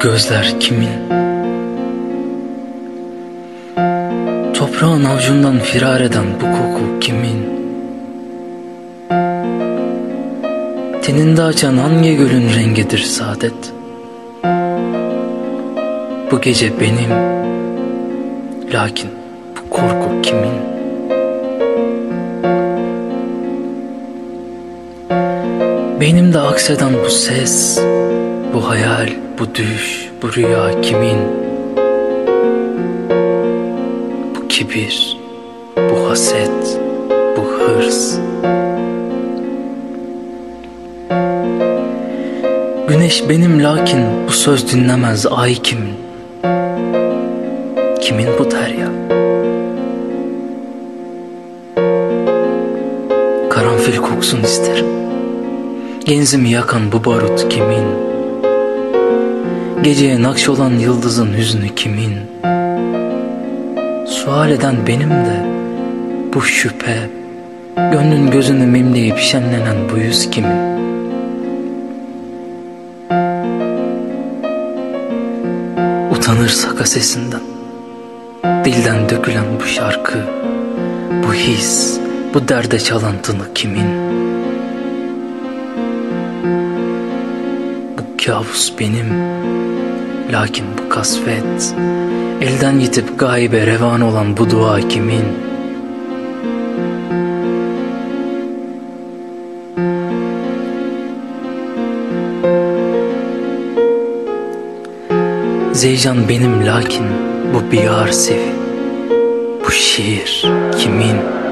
gözler kimin? Toprağın avcundan firar eden bu koku kimin? Teninde açan hangi gölün rengidir saadet? Bu gece benim, lakin bu korku kimin? Beynimde akseden bu ses, bu hayal, bu düş, bu rüya kimin? Bu kibir, bu haset, bu hırs. Güneş benim, lakin bu söz dinlemez ay kimin? Kimin bu derya? Karanfil koksun isterim. Genzimi yakan bu barut kimin? Geceye nakş olan yıldızın hüznü kimin? Sual eden benim de bu şüphe, gönlün gözünü memleyip şenlenen bu yüz kimin? Utanırsak sesinden, dilden dökülen bu şarkı, bu his, bu derde çalan tını kimin? Bu kabus benim, lakin bu kasvet, elden yitip gaybe revan olan bu dua kimin? Zeycan benim, lakin bu biyar sevi, bu şiir kimin?